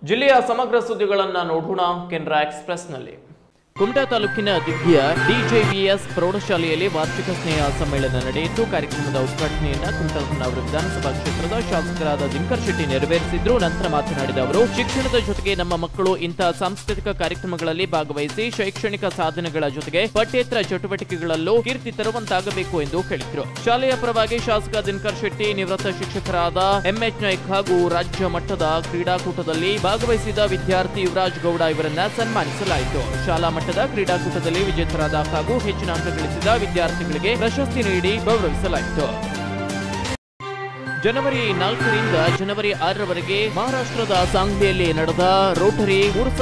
ಜಿಲ್ಲೆಯ ಸಮಗ್ರ ಸುದ್ದಿಗಳನ್ನು ನೋಡೋಣ ಕೆನರಾ ಎಕ್ಸ್‌ಪ್ರೆಸ್‌ನಲ್ಲಿ. ಕುಮಟಾ ತಾಲೂಕಿನ ದಿವ್ಯ ಡಿಜೆವಿಎಸ್ ಪ್ರೌಢಶಾಲೆಯಲ್ಲಿ ವಾರ್ಷಿಕ ಸ್ನೇಹ ಸಮ್ಮೇಳನ ನಡೆಯಿತು. ಕಾರ್ಯಕ್ರಮದ ಉದ್ಘಾಟನೆಯನ್ನ ಕುಮಟಾ ಹೊನ್ನಾವರ ವಿಧಾನಸಭಾ ಕ್ಷೇತ್ರದ ಶಾಸಕರಾದ ದಿನಕರ್ ಶೆಟ್ಟಿ ನೆರವೇರಿಸಿದ್ರು. ನಂತರ ಮಾತನಾಡಿದ ಅವರು, ಶಿಕ್ಷಣದ ಜೊತೆಗೆ ನಮ್ಮ ಮಕ್ಕಳು ಇಂತಹ ಸಾಂಸ್ಕೃತಿಕ ಕಾರ್ಯಕ್ರಮಗಳಲ್ಲಿ ಭಾಗವಹಿಸಿ ಶೈಕ್ಷಣಿಕ ಸಾಧನೆಗಳ ಜೊತೆಗೆ ಪಠ್ಯೇತರ ಚಟುವಟಿಕೆಗಳಲ್ಲೂ ಕೀರ್ತಿ ತರುವಂತಾಗಬೇಕು ಎಂದು ಹೇಳಿದರು. ಶಾಲೆಯ ಪರವಾಗಿ ಶಾಸಕ ದಿನಕರ್ ಶೆಟ್ಟಿ, ನಿವೃತ್ತ ಶಿಕ್ಷಕರಾದ ಎಂಎಚ್ ನಾಯ್ಕ್ ಹಾಗೂ ರಾಜ್ಯ ಮಟ್ಟದ ಕ್ರೀಡಾಕೂಟದಲ್ಲಿ ಭಾಗವಹಿಸಿದ ವಿದ್ಯಾರ್ಥಿ ಯುವರಾಜ್ ಗೌಡ ಇವರನ್ನ ಸನ್ಮಾನಿಸಲಾಯಿತು. ಶಾಲಾ ಮಟ್ಟದ ಕ್ರೀಡಾಕೂಟದಲ್ಲಿ ವಿಜೇತರಾದ ಹಾಗೂ ಹೆಚ್ಚಿನ ಅಂಕ ಗಳಿಸಿದ ವಿದ್ಯಾರ್ಥಿಗಳಿಗೆ ಪ್ರಶಸ್ತಿ ನೀಡಿ ಗೌರವಿಸಲಾಯಿತು. ಜನವರಿ 4ರಿಂದ ಜನವರಿ 6ರವರೆಗೆ ಮಹಾರಾಷ್ಟ್ರದ ಸಾಂಗ್ಲಿಯಲ್ಲಿ ನಡೆದ ರೋಟರಿ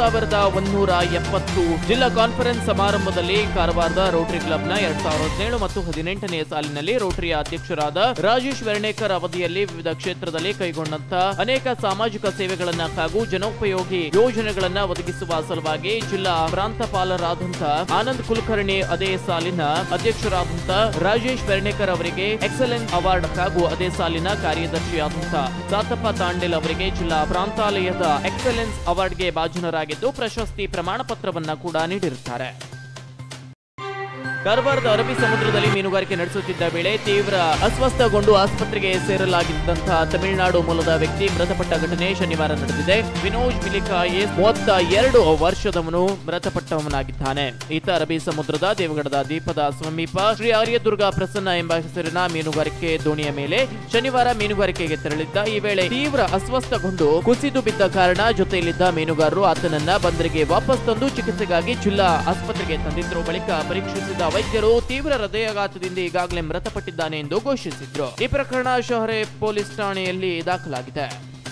3170 ಜಿಲ್ಲಾ ಕಾನ್ಫರೆನ್ಸ್ ಸಮಾರಂಭದಲ್ಲಿ ಕಾರವಾರದ ರೋಟರಿ ಕ್ಲಬ್ನ 2017 ಮತ್ತು 18ನೇ ಸಾಲಿನಲ್ಲಿ ರೋಟರಿಯ ಅಧ್ಯಕ್ಷರಾದ ರಾಜೇಶ್ ವೆರ್ಣೇಕರ್ ಅವಧಿಯಲ್ಲಿ ವಿವಿಧ ಕ್ಷೇತ್ರದಲ್ಲಿ ಕೈಗೊಂಡಂತಹ ಅನೇಕ ಸಾಮಾಜಿಕ ಸೇವೆಗಳನ್ನ ಹಾಗೂ ಜನೋಪಯೋಗಿ ಯೋಜನೆಗಳನ್ನ ಒದಗಿಸುವ ಸಲುವಾಗಿ ಜಿಲ್ಲಾ ಪ್ರಾಂತಪಾಲರಾದಂತಹ ಆನಂದ್ ಕುಲಕರ್ಣಿ ಅದೇ ಸಾಲಿನ ಅಧ್ಯಕ್ಷರಾದಂತಹ ರಾಜೇಶ್ ವೆರ್ಣೇಕರ್ ಅವರಿಗೆ ಎಕ್ಸಲೆನ್ಸ್ ಅವಾರ್ಡ್ ಹಾಗೂ ಅದೇ ಸಾಲಿನ ಕಾರ್ಯದರ್ಶಿಯಾದಂತಹ ಸಾತಪ್ಪ ತಾಂಡೇಲ್ ಅವರಿಗೆ ಜಿಲ್ಲಾ ಪ್ರಾಂತಾಲಯದ ಎಕ್ಸಲೆನ್ಸ್ ಅವಾರ್ಡ್ಗೆ ಭಾಜನರಾಗಿದ್ದು ಪ್ರಶಸ್ತಿ ಪ್ರಮಾಣ ಪತ್ರವನ್ನ ಕೂಡ ನೀಡಿರುತ್ತಾರೆ. ಕಾರವಾರದ ಅರಬ್ಬಿ ಸಮುದ್ರದಲ್ಲಿ ಮೀನುಗಾರಿಕೆ ನಡೆಸುತ್ತಿದ್ದ ವೇಳೆ ತೀವ್ರ ಅಸ್ವಸ್ಥಗೊಂಡು ಆಸ್ಪತ್ರೆಗೆ ಸೇರಲಾಗಿದ್ದಂತಹ ತಮಿಳುನಾಡು ಮೂಲದ ವ್ಯಕ್ತಿ ಮೃತಪಟ್ಟ ಘಟನೆ ಶನಿವಾರ ನಡೆದಿದೆ. ವಿನೋಜ್ ಮಿಲಿಕಾಯೇಸ್ 32 ವರ್ಷದವನು ಮೃತಪಟ್ಟವನಾಗಿದ್ದಾನೆ. ಈತ ಅರಬ್ಬಿ ಸಮುದ್ರದ ದೇವಗಡದ ದ್ವೀಪದ ಸಮೀಪ ಶ್ರೀ ಆರ್ಯದುರ್ಗ ಪ್ರಸನ್ನ ಎಂಬ ಹೆಸರಿನ ಮೀನುಗಾರಿಕೆ ದೋಣಿಯ ಮೇಲೆ ಶನಿವಾರ ಮೀನುಗಾರಿಕೆಗೆ ತೆರಳಿದ್ದ. ಈ ವೇಳೆ ತೀವ್ರ ಅಸ್ವಸ್ಥಗೊಂಡು ಕುಸಿದು ಬಿದ್ದ ಕಾರಣ ಜೊತೆಯಲ್ಲಿದ್ದ ಮೀನುಗಾರರು ಆತನನ್ನ ಬಂದರಿಗೆ ವಾಪಸ್ ತಂದು ಚಿಕಿತ್ಸೆಗಾಗಿ ಜಿಲ್ಲಾ ಆಸ್ಪತ್ರೆಗೆ ತಂದಿದ್ರು. ಬಳಿಕ ಪರೀಕ್ಷಿಸಿದ ವೈದ್ಯರು ತೀವ್ರ ಹೃದಯಾಘಾತದಿಂದ ಈಗಾಗಲೇ ಮೃತಪಟ್ಟಿದ್ದಾನೆ ಎಂದು ಘೋಷಿಸಿದ್ರು. ಈ ಪ್ರಕರಣ ಶಹರೆ ಪೊಲೀಸ್ ಠಾಣೆಯಲ್ಲಿ ದಾಖಲಾಗಿದೆ.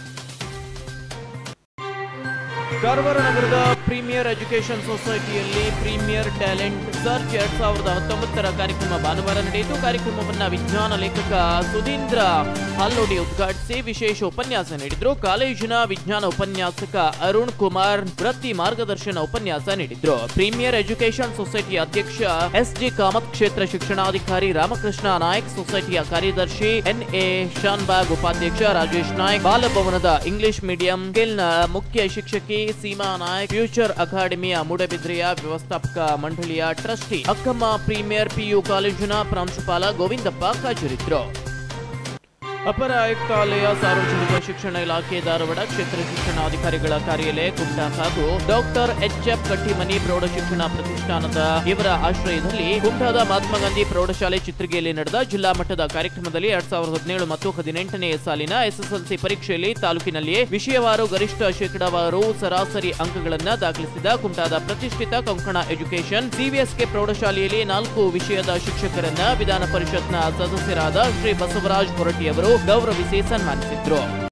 ಕಾರವಾರ ನಗರದ ಪ್ರೀಮಿಯರ್ ಎಜುಕೇಷನ್ ಸೊಸೈಟಿಯಲ್ಲಿ ಪ್ರೀಮಿಯರ್ ಟ್ಯಾಲೆಂಟ್ ಸರ್ಚ್ 2019ರ ಕಾರ್ಯಕ್ರಮ ಭಾನುವಾರ ನಡೆಯಿತು. ಕಾರ್ಯಕ್ರಮವನ್ನು ವಿಜ್ಞಾನ ಲೇಖಕ ಸುಧೀಂದ್ರ ಹಾಲ್ಲೋಡಿ ಉದ್ಘಾಟಿಸಿ ವಿಶೇಷ ಉಪನ್ಯಾಸ ನೀಡಿದ್ರು. ಕಾಲೇಜಿನ ವಿಜ್ಞಾನ ಉಪನ್ಯಾಸಕ ಅರುಣ್ ಕುಮಾರ್ ವೃತ್ತಿ ಮಾರ್ಗದರ್ಶನ ಉಪನ್ಯಾಸ ನೀಡಿದ್ರು. ಪ್ರೀಮಿಯರ್ ಎಜುಕೇಷನ್ ಸೊಸೈಟಿಯ ಅಧ್ಯಕ್ಷ ಎಸ್ಜಿ ಕಾಮತ್, ಕ್ಷೇತ್ರ ಶಿಕ್ಷಣಾಧಿಕಾರಿ ರಾಮಕೃಷ್ಣ ನಾಯ್ಕ್, ಸೊಸೈಟಿಯ ಕಾರ್ಯದರ್ಶಿ ಎನ್ಎ ಶಾನ್ಬಾಗ್, ಉಪಾಧ್ಯಕ್ಷ ರಾಜೇಶ್ ನಾಯ್ಕ್, ಬಾಲಭವನದ ಇಂಗ್ಲಿಷ್ ಮೀಡಿಯಂ ಸ್ಕೂಲ್ನ ಮುಖ್ಯ ಶಿಕ್ಷಕಿ ಸೀಮಾ ನಾಯ್ಕ್, ಫ್ಯೂಚರ್ ಅಕಾಡೆಮಿಯ ಮೂಡಬಿದ್ರೆಯ ವ್ಯವಸ್ಥಾಪಕ ಮಂಡಳಿಯ ಟ್ರಸ್ಟಿ ಅಕ್ಕಮ್ಮ, ಪ್ರೀಮಿಯರ್ ಪಿಯು ಕಾಲೇಜಿನ ಪ್ರಾಂಶುಪಾಲ ಗೋವಿಂದಪ್ಪ ಹಾಜರಿದ್ದರು. ಅಪರ ಆಯುಕ್ತಾಲಯ, ಸಾರ್ವಜನಿಕ ಶಿಕ್ಷಣ ಇಲಾಖೆ ಧಾರವಾಡ, ಕ್ಷೇತ್ರ ಶಿಕ್ಷಣಾಧಿಕಾರಿಗಳ ಕಾರ್ಯಾಲಯ ಕುಮಟಾ ಹಾಗೂ ಡಾಕ್ಟರ್ ಎಚ್ಎಫ್ ಕಟ್ಟಿಮನಿ ಪ್ರೌಢ ಶಿಕ್ಷಣ ಪ್ರತಿಷ್ಠಾನದ ಇವರ ಆಶ್ರಯದಲ್ಲಿ ಕುಮಟಾದ ಮಹಾತ್ಮ ಗಾಂಧಿ ಪ್ರೌಢಶಾಲೆ ಚಿತ್ರಗಿಯಲ್ಲಿ ನಡೆದ ಜಿಲ್ಲಾ ಮಟ್ಟದ ಕಾರ್ಯಕ್ರಮದಲ್ಲಿ 2017 ಮತ್ತು 18ನೇ ಸಾಲಿನ ಎಸ್ಎಸ್ಎಲ್ಸಿ ಪರೀಕ್ಷೆಯಲ್ಲಿ ತಾಲೂಕಿನಲ್ಲಿಯೇ ವಿಷಯವಾರು ಗರಿಷ್ಠ ಶೇಕಡಾವಾರು ಸರಾಸರಿ ಅಂಕಗಳನ್ನು ದಾಖಲಿಸಿದ ಕುಮಟಾದ ಪ್ರತಿಷ್ಠಿತ ಕೊಂಕಣ ಎಜುಕೇಷನ್ ಸಿವಿಎಸ್ಕೆ ಪ್ರೌಢಶಾಲೆಯಲ್ಲಿ 4 ವಿಷಯದ ಶಿಕ್ಷಕರನ್ನ ವಿಧಾನ ಪರಿಷತ್ನ ಸದಸ್ಯರಾದ ಶ್ರೀ ಬಸವರಾಜ್ ಹೊರಟ್ಟಿಯವರು ಗೌರವಿಸಿ ಸನ್ಮಾನಿಸಿದ್ರು.